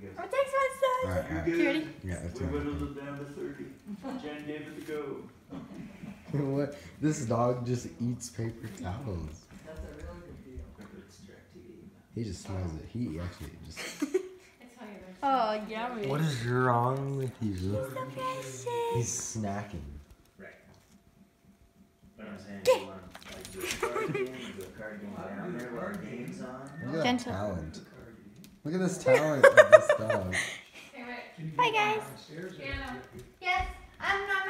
Oh, thanks, my son. Alright, You ready? Yeah, that's We whittled it down to 30. Jen gave it the go. What? This dog just eats paper towels. That's a really good deal. He just smells it. He actually just. Oh, yummy. What is wrong with you? So precious. He's snacking. Right. But I'm saying, you want like do a card game, do a card game down there while the game's on. Look at that Gentle. talent. Look at this talent of this dog. Bye, guys. Yes, I'm not